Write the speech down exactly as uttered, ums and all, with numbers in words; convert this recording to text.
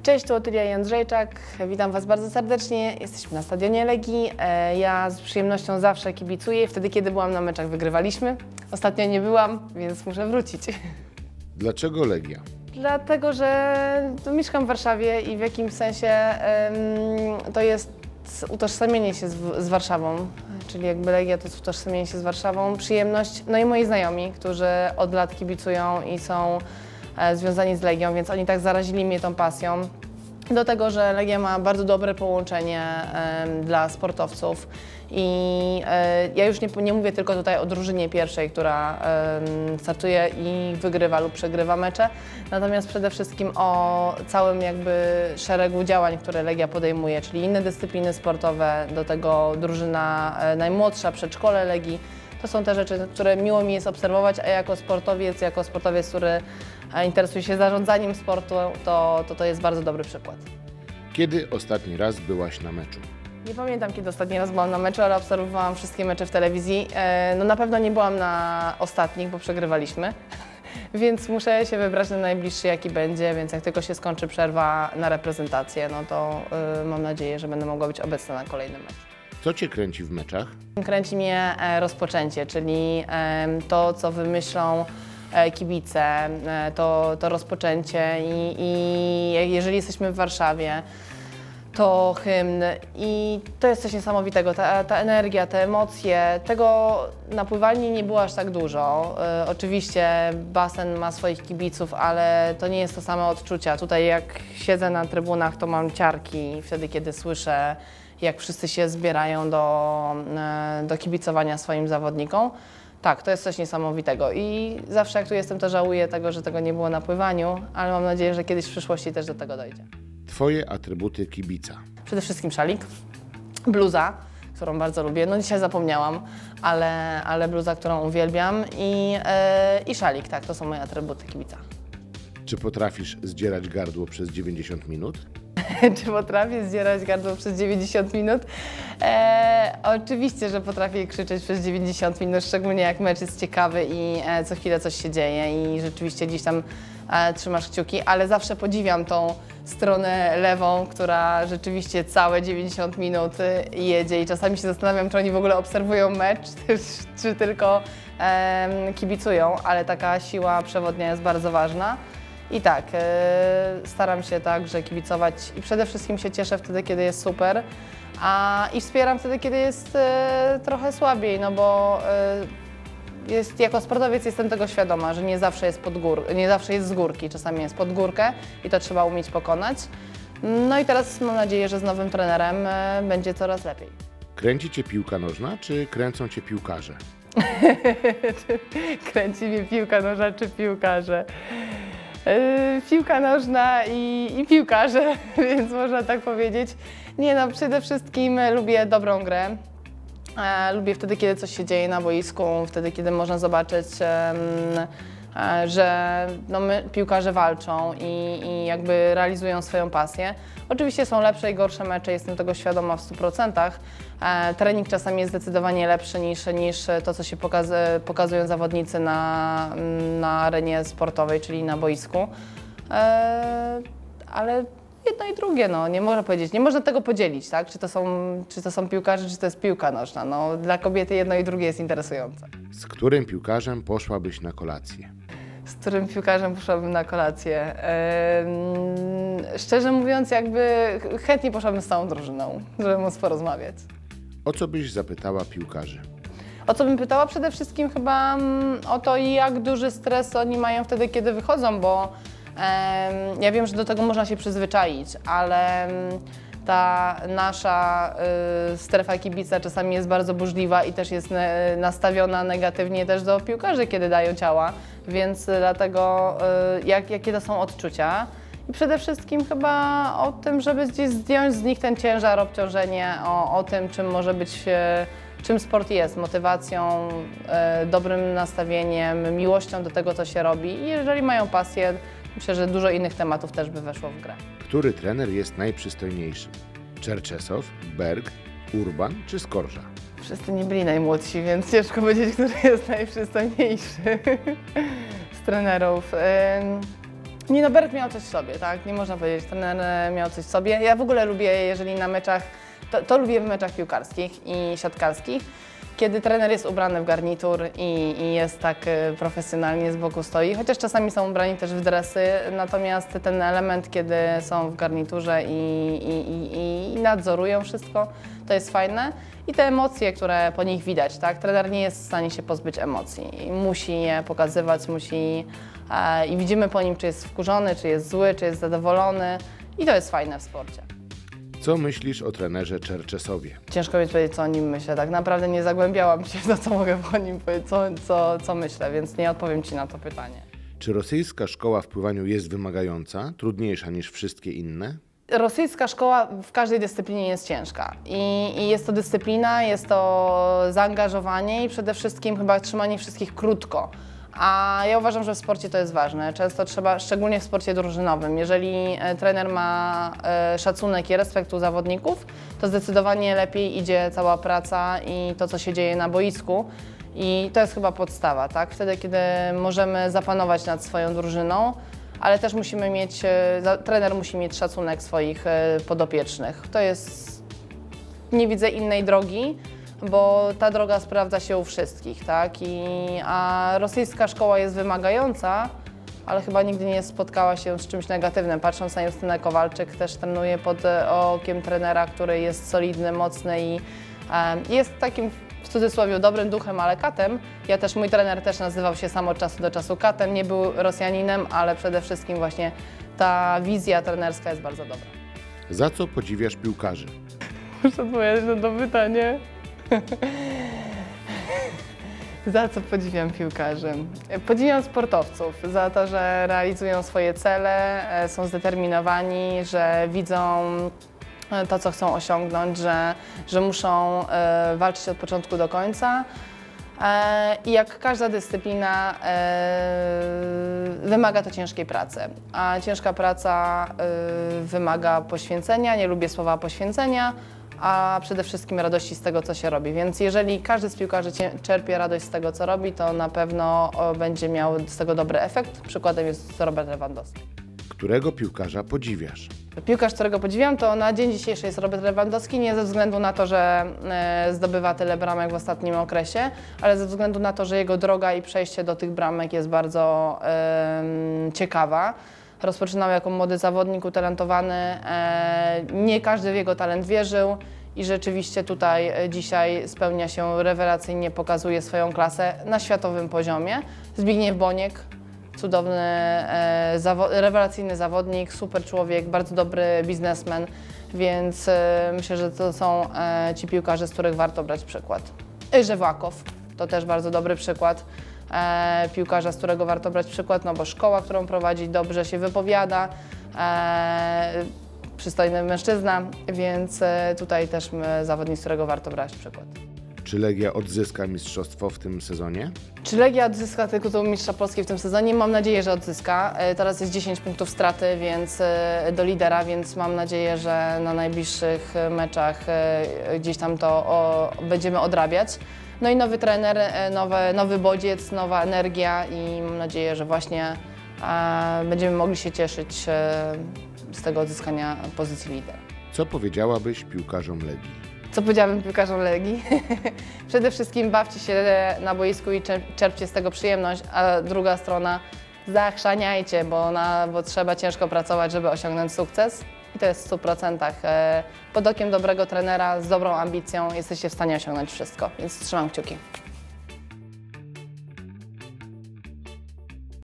Cześć, tu Otylia Jędrzejczak. Witam Was bardzo serdecznie. Jesteśmy na stadionie Legii. Ja z przyjemnością zawsze kibicuję. Wtedy, kiedy byłam na meczach, wygrywaliśmy. Ostatnio nie byłam, więc muszę wrócić. Dlaczego Legia? Dlatego, że mieszkam w Warszawie i w jakimś sensie um, to jest utożsamienie się z, z Warszawą. Czyli jakby Legia to jest utożsamienie się z Warszawą, przyjemność. No i moi znajomi, którzy od lat kibicują i są związani z Legią, więc oni tak zarazili mnie tą pasją. Do tego, że Legia ma bardzo dobre połączenie um, dla sportowców i e, ja już nie, nie mówię tylko tutaj o drużynie pierwszej, która um, startuje i wygrywa lub przegrywa mecze, natomiast przede wszystkim o całym jakby szeregu działań, które Legia podejmuje, czyli inne dyscypliny sportowe, do tego drużyna e, najmłodsza, przedszkole Legii. To są te rzeczy, które miło mi jest obserwować, a jako sportowiec, jako sportowiec, który interesuje się zarządzaniem sportu, to, to to jest bardzo dobry przykład. Kiedy ostatni raz byłaś na meczu? Nie pamiętam, kiedy ostatni raz byłam na meczu, ale obserwowałam wszystkie mecze w telewizji. No na pewno nie byłam na ostatnich, bo przegrywaliśmy, więc muszę się wybrać na najbliższy, jaki będzie, więc jak tylko się skończy przerwa na reprezentację, no to yy, mam nadzieję, że będę mogła być obecna na kolejnym meczu. Co Cię kręci w meczach? Kręci mnie rozpoczęcie, czyli to, co wymyślą kibice, to, to rozpoczęcie i, i jeżeli jesteśmy w Warszawie, to hymn i to jest coś niesamowitego, ta, ta energia, te emocje, tego na pływalni nie było aż tak dużo. E, oczywiście basen ma swoich kibiców, ale to nie jest to samo odczucia. Tutaj jak siedzę na trybunach, to mam ciarki wtedy, kiedy słyszę, jak wszyscy się zbierają do, e, do kibicowania swoim zawodnikom. Tak, to jest coś niesamowitego i zawsze jak tu jestem, to żałuję tego, że tego nie było na pływaniu, ale mam nadzieję, że kiedyś w przyszłości też do tego dojdzie. Twoje atrybuty kibica? Przede wszystkim szalik, bluza, którą bardzo lubię, no dzisiaj zapomniałam, ale, ale bluza, którą uwielbiam i, yy, i szalik, tak, to są moje atrybuty kibica. Czy potrafisz zdzierać gardło przez dziewięćdziesiąt minut? Czy potrafię zdzierać gardło przez dziewięćdziesiąt minut? E, oczywiście, że potrafię krzyczeć przez dziewięćdziesiąt minut, szczególnie jak mecz jest ciekawy i e, co chwilę coś się dzieje i rzeczywiście gdzieś tam e, trzymasz kciuki, ale zawsze podziwiam tą stronę lewą, która rzeczywiście całe dziewięćdziesiąt minut jedzie i czasami się zastanawiam, czy oni w ogóle obserwują mecz, czy, czy tylko e, kibicują, ale taka siła przewodnia jest bardzo ważna. I tak, yy, staram się także kibicować i przede wszystkim się cieszę wtedy, kiedy jest super, a i wspieram wtedy, kiedy jest yy, trochę słabiej, no bo yy, jest, jako sportowiec jestem tego świadoma, że nie zawsze jest pod gór, nie zawsze jest z górki, czasami jest pod górkę i to trzeba umieć pokonać. No i teraz mam nadzieję, że z nowym trenerem yy, będzie coraz lepiej. Kręci Cię piłka nożna, czy kręcą Cię piłkarze? Kręci mnie piłka nożna, czy piłkarze? Yy, piłka nożna i, i piłkarze, więc można tak powiedzieć. Nie no, przede wszystkim lubię dobrą grę. E, lubię wtedy, kiedy coś się dzieje na boisku, wtedy, kiedy można zobaczyć, e, e, że no my, piłkarze walczą i, i jakby realizują swoją pasję. Oczywiście są lepsze i gorsze mecze, jestem tego świadoma w stu procentach. E, trening czasami jest zdecydowanie lepszy niż, niż to, co się pokaz, pokazują zawodnicy na, na arenie sportowej, czyli na boisku. E, ale jedno i drugie, no, nie można powiedzieć, nie można tego podzielić, tak? Czy to są, czy to są piłkarze, czy to jest piłka nożna. No, dla kobiety jedno i drugie jest interesujące. Z którym piłkarzem poszłabyś na kolację? Z którym piłkarzem poszłabym na kolację? Eee, szczerze mówiąc, jakby chętnie poszłabym z całą drużyną, żeby móc porozmawiać. O co byś zapytała piłkarzy? O co bym pytała? Przede wszystkim chyba o to, jak duży stres oni mają wtedy, kiedy wychodzą, bo e, ja wiem, że do tego można się przyzwyczaić, ale ta nasza y, strefa kibica czasami jest bardzo burzliwa i też jest ne, nastawiona negatywnie też do piłkarzy, kiedy dają ciała, więc dlatego y, jak, jakie to są odczucia. I przede wszystkim chyba o tym, żeby gdzieś zdjąć z nich ten ciężar, obciążenie, o, o tym, czym może być, y, czym sport jest, motywacją, y, dobrym nastawieniem, miłością do tego, co się robi. I jeżeli mają pasję, myślę, że dużo innych tematów też by weszło w grę. Który trener jest najprzystojniejszy? Czerczesow, Berg, Urban czy Skorża? Wszyscy nie byli najmłodsi, więc ciężko powiedzieć, który jest najprzystojniejszy z trenerów. Nie no, Berg miał coś w sobie, tak? Nie można powiedzieć, trener miał coś w sobie. Ja w ogóle lubię, jeżeli na meczach, to, to lubię w meczach piłkarskich i siatkarskich, kiedy trener jest ubrany w garnitur i, i jest tak profesjonalnie z boku stoi, chociaż czasami są ubrani też w dresy, natomiast ten element, kiedy są w garniturze i, i, i, i nadzorują wszystko, to jest fajne. I te emocje, które po nich widać, tak? Trener nie jest w stanie się pozbyć emocji. Musi je pokazywać, musi e, i widzimy po nim, czy jest wkurzony, czy jest zły, czy jest zadowolony i to jest fajne w sporcie. Co myślisz o trenerze Czerczesowie? Ciężko mi powiedzieć, co o nim myślę. Tak naprawdę nie zagłębiałam się w to, co mogę o nim powiedzieć, co, co, co myślę, więc nie odpowiem Ci na to pytanie. Czy rosyjska szkoła w pływaniu jest wymagająca, trudniejsza niż wszystkie inne? Rosyjska szkoła w każdej dyscyplinie jest ciężka I, i jest to dyscyplina, jest to zaangażowanie i przede wszystkim chyba trzymanie wszystkich krótko. A ja uważam, że w sporcie to jest ważne. Często trzeba, szczególnie w sporcie drużynowym, jeżeli trener ma e, szacunek i respekt u zawodników, to zdecydowanie lepiej idzie cała praca i to, co się dzieje na boisku. I to jest chyba podstawa, tak? Wtedy, kiedy możemy zapanować nad swoją drużyną, ale też musimy mieć, trener musi mieć szacunek swoich podopiecznych. To jest, nie widzę innej drogi, bo ta droga sprawdza się u wszystkich, tak? I, a rosyjska szkoła jest wymagająca, ale chyba nigdy nie spotkała się z czymś negatywnym. Patrząc na Justynę Kowalczyk, też trenuje pod okiem trenera, który jest solidny, mocny i e, jest takim w cudzysłowie dobrym duchem, ale katem. Ja też, mój trener też nazywał się sam od czasu do czasu katem, nie był Rosjaninem, ale przede wszystkim właśnie ta wizja trenerska jest bardzo dobra. Za co podziwiasz piłkarzy? Muszę odpowiedzieć na to pytanie. Za co podziwiam piłkarzy? Podziwiam sportowców za to, że realizują swoje cele, są zdeterminowani, że widzą to, co chcą osiągnąć, że, że muszą e, walczyć od początku do końca. E, I jak każda dyscyplina e, wymaga to ciężkiej pracy, a ciężka praca e, wymaga poświęcenia, nie lubię słowa poświęcenia, a przede wszystkim radości z tego, co się robi. Więc jeżeli każdy z piłkarzy czerpie radość z tego, co robi, to na pewno będzie miał z tego dobry efekt. Przykładem jest Robert Lewandowski. Którego piłkarza podziwiasz? Piłkarz, którego podziwiam, to na dzień dzisiejszy jest Robert Lewandowski, nie ze względu na to, że zdobywa tyle bramek w ostatnim okresie, ale ze względu na to, że jego droga i przejście do tych bramek jest bardzo e, ciekawa. Rozpoczynał jako młody zawodnik, utalentowany, e, nie każdy w jego talent wierzył i rzeczywiście tutaj dzisiaj spełnia się rewelacyjnie, pokazuje swoją klasę na światowym poziomie. Zbigniew Boniek. Cudowny, e, zawo rewelacyjny zawodnik, super człowiek, bardzo dobry biznesmen, więc e, myślę, że to są e, ci piłkarze, z których warto brać przykład. Żewłakow to też bardzo dobry przykład e, piłkarza, z którego warto brać przykład, no bo szkoła, którą prowadzi, dobrze się wypowiada, e, przystojny mężczyzna, więc e, tutaj też zawodnik, z którego warto brać przykład. Czy Legia odzyska mistrzostwo w tym sezonie? Czy Legia odzyska tytuł mistrza Polski w tym sezonie? Mam nadzieję, że odzyska. Teraz jest dziesięć punktów straty więc, do lidera, więc mam nadzieję, że na najbliższych meczach gdzieś tam to o, będziemy odrabiać. No i nowy trener, nowe, nowy bodziec, nowa energia i mam nadzieję, że właśnie e, będziemy mogli się cieszyć e, z tego odzyskania pozycji lidera. Co powiedziałabyś piłkarzom Legii? Co powiedziałabym piłkarzom Legii? Przede wszystkim bawcie się na boisku i czerpcie z tego przyjemność, a druga strona zachrzaniajcie, bo, na, bo trzeba ciężko pracować, żeby osiągnąć sukces. I to jest w stu procentach. Pod okiem dobrego trenera, z dobrą ambicją jesteście w stanie osiągnąć wszystko, więc trzymam kciuki.